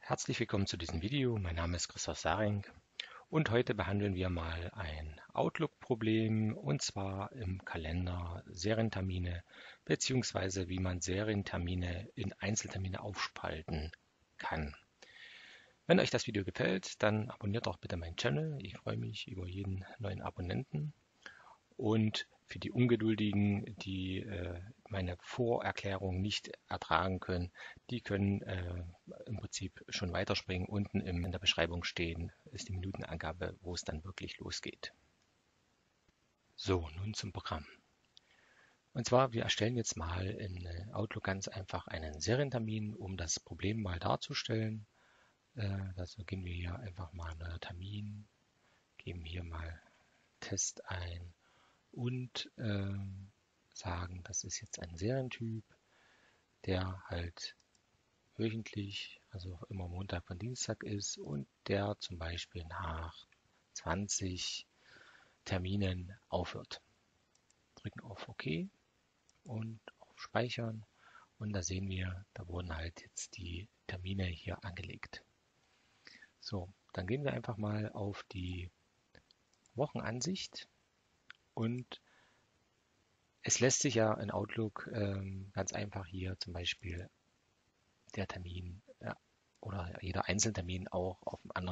Herzlich willkommen zu diesem Video. Mein Name ist Christoph Saring und heute behandeln wir mal ein Outlook-Problem und zwar im Kalender Serientermine beziehungsweise wie man Serientermine in Einzeltermine aufspalten kann. Wenn euch das Video gefällt, dann abonniert doch bitte meinen Channel. Ich freue mich über jeden neuen Abonnenten. Und für die Ungeduldigen, die meine Vorerklärung nicht ertragen können, die können im Prinzip schon weiterspringen. Unten in der Beschreibung ist die Minutenangabe, wo es dann wirklich losgeht. So, nun zum Programm. Und zwar, wir erstellen jetzt mal in Outlook ganz einfach einen Serientermin, um das Problem mal darzustellen. Dazu gehen wir hier einfach mal neuer Termin, geben hier mal Test ein und sagen, das ist jetzt ein Serientyp, der halt wöchentlich, also immer Montag und Dienstag ist und der zum Beispiel nach 20 Terminen aufhört. Drücken auf OK und auf Speichern und da sehen wir, da wurden halt jetzt die Termine hier angelegt. So, dann gehen wir einfach mal auf die Wochenansicht und es lässt sich ja in Outlook ganz einfach hier zum Beispiel der Termin oder jeder Einzeltermin auch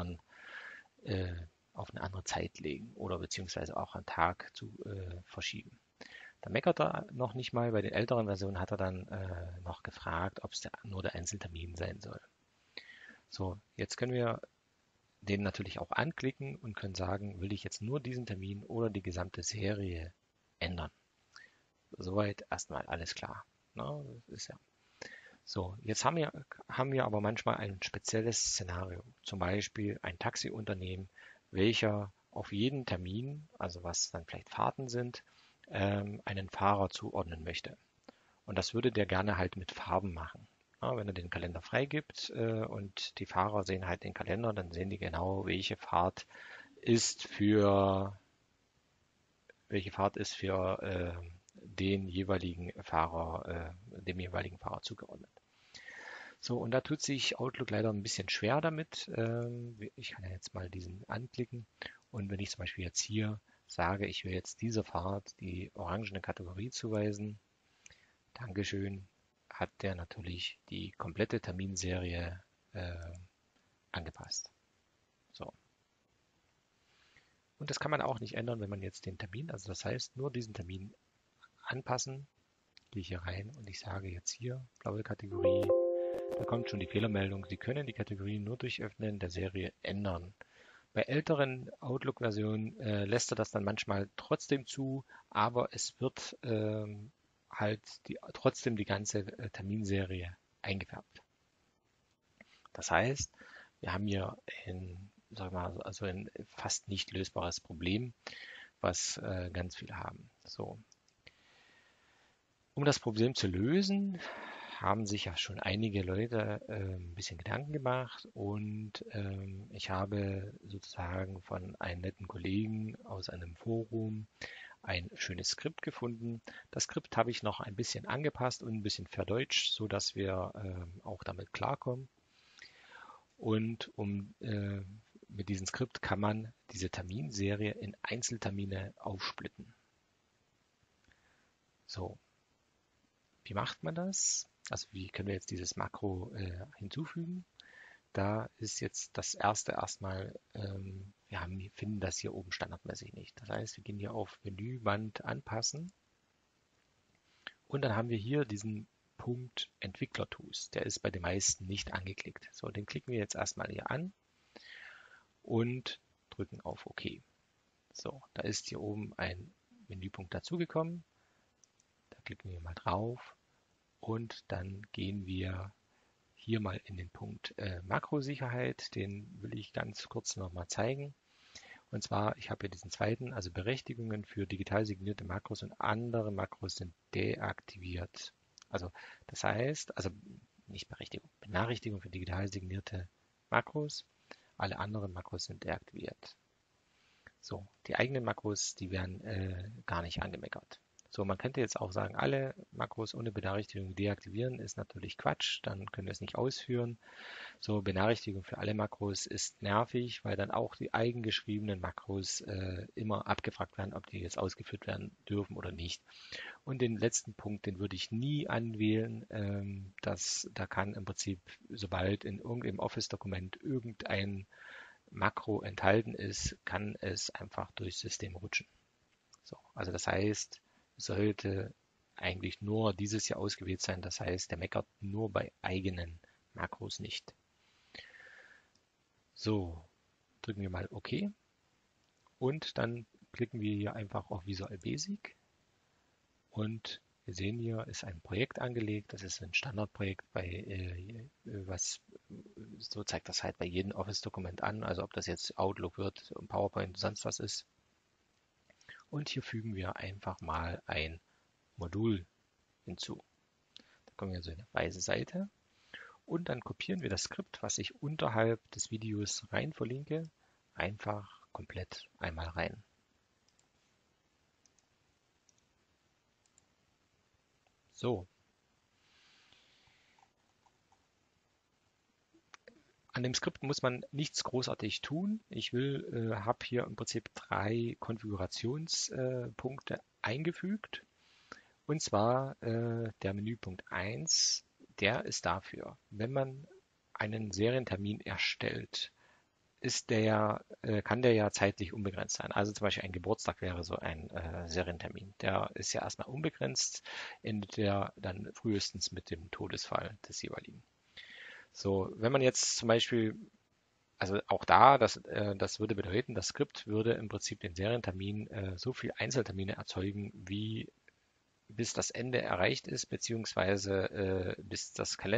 auf eine andere Zeit legen oder beziehungsweise auch einen Tag zu verschieben. Da meckert er noch nicht mal. Bei den älteren Versionen hat er dann noch gefragt, ob es nur der Einzeltermin sein soll. So, jetzt können wir den natürlich auch anklicken und können sagen, will ich jetzt nur diesen Termin oder die gesamte Serie ändern. Soweit erstmal alles klar. Na, das ist ja. So, jetzt haben wir aber manchmal ein spezielles Szenario. Zum Beispiel ein Taxiunternehmen, welcher auf jeden Termin, also was dann vielleicht Fahrten sind, einen Fahrer zuordnen möchte. Und das würde der gerne halt mit Farben machen. Ja, wenn er den Kalender freigibt und die Fahrer sehen halt den Kalender, dann sehen die genau, welche Fahrt ist für den jeweiligen Fahrer, dem jeweiligen Fahrer zugeordnet. So, und da tut sich Outlook leider ein bisschen schwer damit. Ich kann ja jetzt mal diesen anklicken und wenn ich zum Beispiel jetzt hier sage, ich will jetzt dieser Fahrt die orangene Kategorie zuweisen, Dankeschön, hat der natürlich die komplette Terminserie angepasst. So. Und das kann man auch nicht ändern, wenn man jetzt den Termin, also das heißt nur diesen Termin anpassen, gehe ich hier rein und ich sage jetzt hier, blaue Kategorie, da kommt schon die Fehlermeldung, Sie können die Kategorie nur durch Öffnen der Serie ändern. Bei älteren Outlook-Versionen lässt er das dann manchmal trotzdem zu, aber es wird halt trotzdem die ganze Terminserie eingefärbt. Das heißt, wir haben hier sagen wir mal, also ein fast nicht lösbares Problem, was ganz viele haben. So. Um das Problem zu lösen, haben sich ja schon einige Leute ein bisschen Gedanken gemacht und ich habe sozusagen von einem netten Kollegen aus einem Forum ein schönes Skript gefunden. Das Skript habe ich noch ein bisschen angepasst und ein bisschen verdeutscht, so dass wir auch damit klarkommen. Und mit diesem Skript kann man diese Terminserie in Einzeltermine aufsplitten. So, wie macht man das? Also wie können wir jetzt dieses Makro hinzufügen? Da ist jetzt das erste erstmal, wir finden das hier oben standardmäßig nicht. Das heißt, wir gehen hier auf Menüband anpassen und dann haben wir hier diesen Punkt Entwickler-Tools. Der ist bei den meisten nicht angeklickt. So, den klicken wir jetzt erstmal hier an und drücken auf OK. So, da ist hier oben ein Menüpunkt dazugekommen. Da klicken wir mal drauf und dann gehen wir hier mal in den Punkt Makrosicherheit. Den will ich ganz kurz nochmal zeigen. Und zwar, ich habe hier diesen zweiten, also Berechtigungen für digital signierte Makros und andere Makros sind deaktiviert. Also das heißt, also nicht Berechtigung, Benachrichtigung für digital signierte Makros. Alle anderen Makros sind deaktiviert. So, die eigenen Makros, die werden gar nicht angemeckert. So, man könnte jetzt auch sagen, alle Makros ohne Benachrichtigung deaktivieren, ist natürlich Quatsch, dann können wir es nicht ausführen. So, Benachrichtigung für alle Makros ist nervig, weil dann auch die eigengeschriebenen Makros immer abgefragt werden, ob die jetzt ausgeführt werden dürfen oder nicht. Und den letzten Punkt, den würde ich nie anwählen. Da kann im Prinzip, sobald in irgendeinem Office-Dokument irgendein Makro enthalten ist, kann es einfach durchs System rutschen. So, also das heißt, sollte eigentlich nur dieses hier ausgewählt sein. Das heißt, der meckert nur bei eigenen Makros nicht. So, drücken wir mal OK und dann klicken wir hier einfach auf Visual Basic und wir sehen hier ist ein Projekt angelegt. Das ist ein Standardprojekt was so zeigt das halt bei jedem Office-Dokument an, also ob das jetzt Outlook wird, PowerPoint, sonst was ist. Und hier fügen wir einfach mal ein Modul hinzu. Da kommen wir so eine weiße Seite und dann kopieren wir das Skript, was ich unterhalb des Videos rein verlinke, einfach komplett einmal rein. So, an dem Skript muss man nichts großartig tun. Ich habe hier im Prinzip 3 Konfigurationspunkte eingefügt. Und zwar der Menüpunkt 1, der ist dafür, wenn man einen Serientermin erstellt, kann der ja zeitlich unbegrenzt sein. Also zum Beispiel ein Geburtstag wäre so ein Serientermin. Der ist ja erstmal unbegrenzt, endet der dann frühestens mit dem Todesfall des jeweiligen. So, wenn man jetzt zum Beispiel, also auch da, das würde bedeuten, das Skript würde im Prinzip den Serientermin so viel Einzeltermine erzeugen, wie bis das Ende erreicht ist, beziehungsweise bis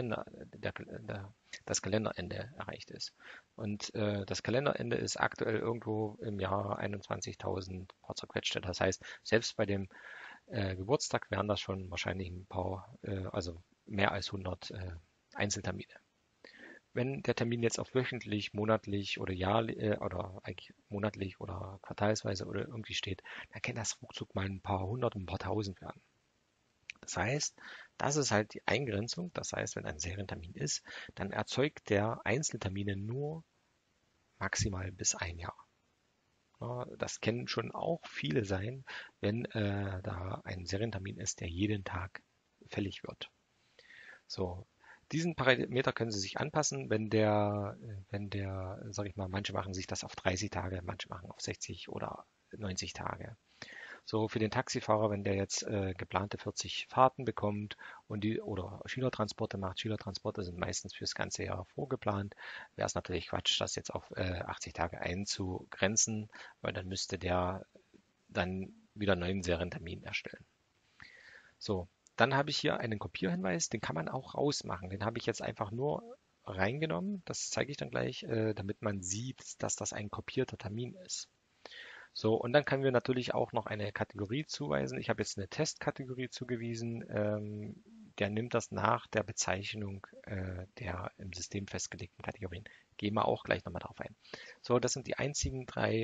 das Kalenderende erreicht ist. Und das Kalenderende ist aktuell irgendwo im Jahr 21.000 paar zerquetschte. Das heißt, selbst bei dem Geburtstag wären das schon wahrscheinlich ein paar, also mehr als 100 Einzeltermine. Wenn der Termin jetzt auf wöchentlich, monatlich oder oder eigentlich monatlich oder quartalsweise oder irgendwie steht, dann kann das ruckzuck mal ein paar hundert und ein paar tausend werden. Das heißt, das ist halt die Eingrenzung. Das heißt, wenn ein Serientermin ist, dann erzeugt der Einzeltermine nur maximal bis ein Jahr. Ja, das kennen schon auch viele sein, wenn da ein Serientermin ist, der jeden Tag fällig wird. So, diesen Parameter können Sie sich anpassen, sag ich mal, manche machen sich das auf 30 Tage, manche machen auf 60 oder 90 Tage. So für den Taxifahrer, wenn der jetzt geplante 40 Fahrten bekommt oder Schülertransporte macht, Schülertransporte sind meistens fürs ganze Jahr vorgeplant, wäre es natürlich Quatsch, das jetzt auf 80 Tage einzugrenzen, weil dann müsste der dann wieder einen neuen Serientermin erstellen. So, dann habe ich hier einen Kopierhinweis, den kann man auch rausmachen. Den habe ich jetzt einfach nur reingenommen, das zeige ich dann gleich, damit man sieht, dass das ein kopierter Termin ist. So, und dann können wir natürlich auch noch eine Kategorie zuweisen. Ich habe jetzt eine Testkategorie zugewiesen. Der nimmt das nach der Bezeichnung der im System festgelegten Kategorien. Gehen wir auch gleich nochmal drauf ein. So, das sind die einzigen 3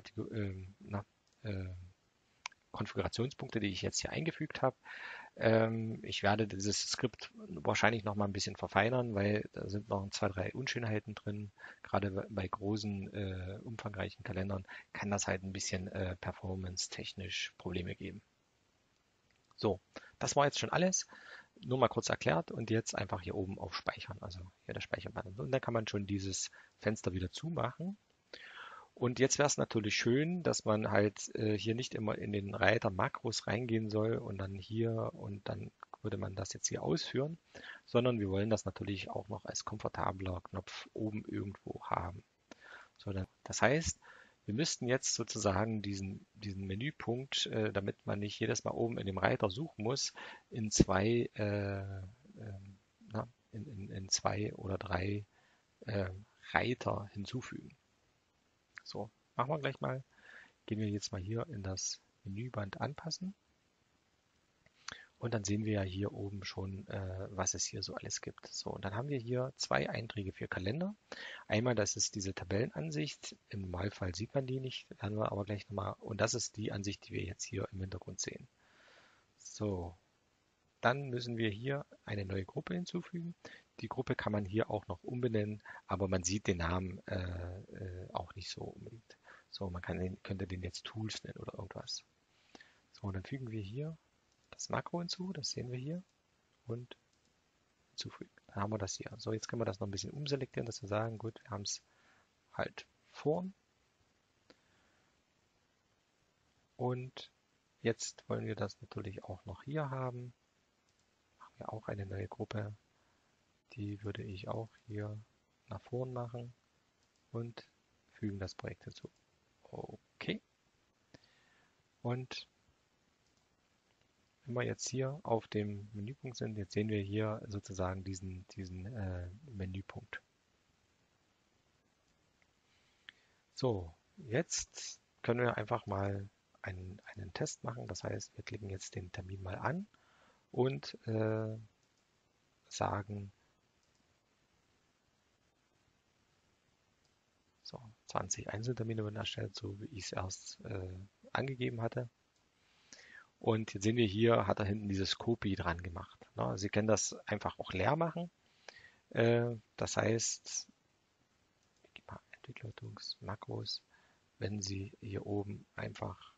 Konfigurationspunkte, die ich jetzt hier eingefügt habe. Ich werde dieses Skript wahrscheinlich noch mal ein bisschen verfeinern, weil da sind noch 2, 3 Unschönheiten drin. Gerade bei großen, umfangreichen Kalendern kann das halt ein bisschen performance-technisch Probleme geben. So, das war jetzt schon alles. Nur mal kurz erklärt und jetzt einfach hier oben auf Speichern, also hier der Speicherbutton. Und dann kann man schon dieses Fenster wieder zumachen. Und jetzt wäre es natürlich schön, dass man halt hier nicht immer in den Reiter Makros reingehen soll und dann hier und dann würde man das jetzt hier ausführen, sondern wir wollen das natürlich auch noch als komfortabler Knopf oben irgendwo haben. So, das heißt, wir müssten jetzt sozusagen diesen Menüpunkt, damit man nicht jedes Mal oben in dem Reiter suchen muss, in zwei oder drei Reiter hinzufügen. So, machen wir gleich mal. Gehen wir jetzt mal hier in das Menüband anpassen. Und dann sehen wir ja hier oben schon, was es hier so alles gibt. So, und dann haben wir hier 2 Einträge für Kalender. Einmal, das ist diese Tabellenansicht. Im Normalfall sieht man die nicht, werden wir aber gleich nochmal. Und das ist die Ansicht, die wir jetzt hier im Hintergrund sehen. So, dann müssen wir hier eine neue Gruppe hinzufügen. Die Gruppe kann man hier auch noch umbenennen, aber man sieht den Namen auch nicht so unbedingt. So, könnte den jetzt Tools nennen oder irgendwas. So, und dann fügen wir hier das Makro hinzu, das sehen wir hier, und hinzufügen. Dann haben wir das hier. So, jetzt können wir das noch ein bisschen umselektieren, dass wir sagen, gut, wir haben es halt vorn. Und jetzt wollen wir das natürlich auch noch hier haben. Machen wir auch eine neue Gruppe. Die würde ich auch hier nach vorn machen und fügen das Projekt hinzu. Okay. Und wenn wir jetzt hier auf dem Menüpunkt sind, jetzt sehen wir hier sozusagen diesen Menüpunkt. So, jetzt können wir einfach mal einen Test machen. Das heißt, wir klicken jetzt den Termin mal an und sagen, so, 20 Einzeltermine werden erstellt, so wie ich es erst angegeben hatte. Und jetzt sehen wir hier, hat er hinten dieses Copy dran gemacht. Na, Sie können das einfach auch leer machen. Das heißt, ich gebe mal Entwicklertools, Makros, wenn Sie hier oben einfach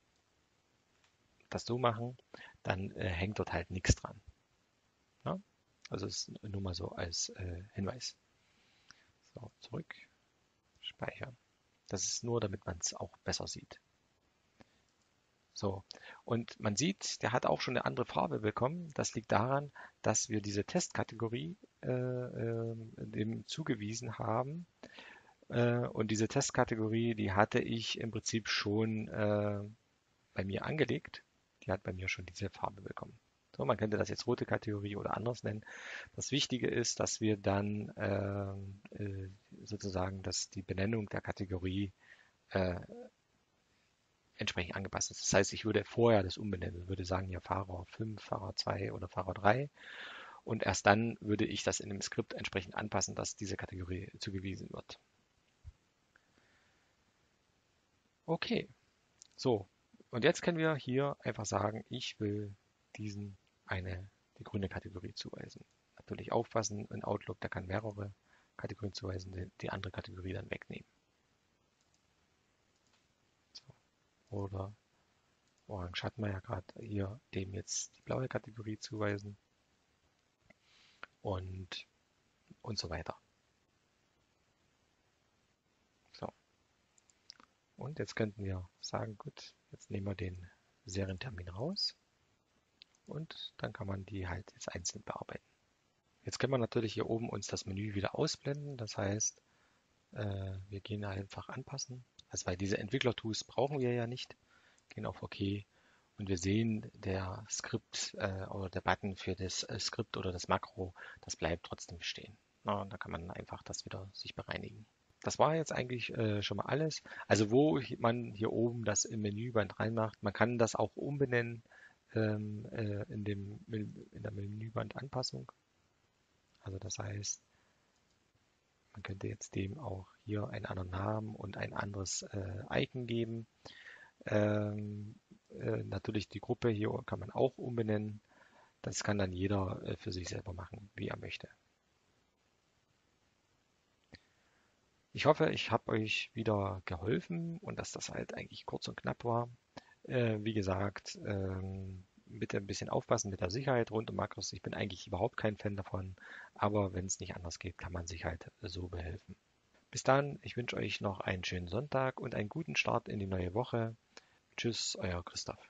das so machen, dann hängt dort halt nichts dran. Ja? Also ist nur mal so als Hinweis. So, zurück, speichern. Das ist nur, damit man es auch besser sieht. So, und man sieht, der hat auch schon eine andere Farbe bekommen. Das liegt daran, dass wir diese Testkategorie dem zugewiesen haben. Und diese Testkategorie, die hatte ich im Prinzip schon bei mir angelegt. Die hat bei mir schon diese Farbe bekommen. So, man könnte das jetzt rote Kategorie oder anders nennen. Das Wichtige ist, dass wir dann sozusagen, dass die Benennung der Kategorie entsprechend angepasst ist. Das heißt, ich würde vorher das umbenennen, würde sagen, ja, Fahrer 5, Fahrer 2 oder Fahrer 3. Und erst dann würde ich das in dem Skript entsprechend anpassen, dass diese Kategorie zugewiesen wird. Okay, so. Und jetzt können wir hier einfach sagen, ich will diesen die grüne Kategorie zuweisen. Natürlich aufpassen, in Outlook, da kann mehrere Kategorien zuweisen, die andere Kategorie dann wegnehmen. So. Oder Orange hatten wir ja gerade hier dem jetzt die blaue Kategorie zuweisen und so weiter. So. Und jetzt könnten wir sagen, gut, jetzt nehmen wir den Serientermin raus und dann kann man die halt jetzt einzeln bearbeiten. Jetzt können wir natürlich hier oben uns das Menü wieder ausblenden. Das heißt, wir gehen einfach anpassen. Also weil diese Entwickler-Tools brauchen wir ja nicht. Gehen auf OK und wir sehen, der Skript oder der Button für das Skript oder das Makro, das bleibt trotzdem bestehen. Na, und da kann man einfach das wieder sich bereinigen. Das war jetzt eigentlich schon mal alles. Also man hier oben das im Menüband reinmacht, man kann das auch umbenennen in der Menüband-Anpassung. Also das heißt, man könnte jetzt dem auch hier einen anderen Namen und ein anderes Icon geben. Natürlich die Gruppe hier kann man auch umbenennen. Das kann dann jeder für sich selber machen, wie er möchte. Ich hoffe, ich habe euch wieder geholfen und dass das halt eigentlich kurz und knapp war. Wie gesagt, bitte ein bisschen aufpassen mit der Sicherheit rund um Makros. Ich bin eigentlich überhaupt kein Fan davon, aber wenn es nicht anders geht, kann man sich halt so behelfen. Bis dann, ich wünsche euch noch einen schönen Sonntag und einen guten Start in die neue Woche. Tschüss, euer Christoph.